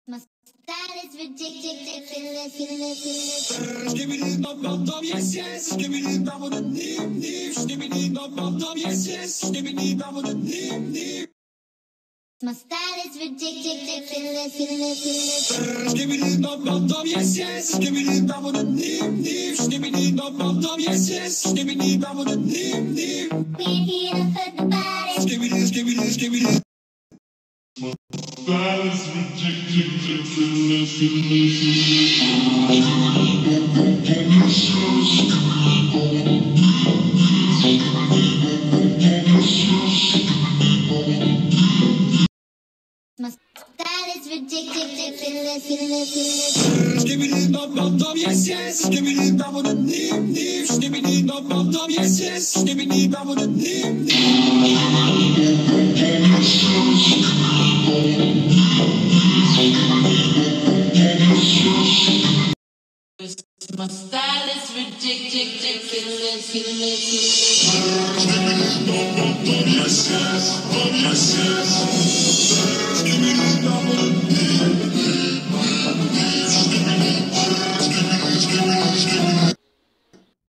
My style is ridiculous. Give me the bum, yes, yes. Give me the bum, give me the bum, yes, yes. Give me the bum, My style is ridiculous. give me the bum, yes, yes. Give me the bum, give me the bum, yes, yes. Give me the bum, We're here to hurt the body. give me this, give me this, give me this. That is ridiculous. My style is ridiculous. Give me the bum, yes, yes. Give me the bum, give me the bum, yes, yes. Give me the bum, My style is ridiculous. give me the bum, yes, yes. Yes, yes. Give me the bum,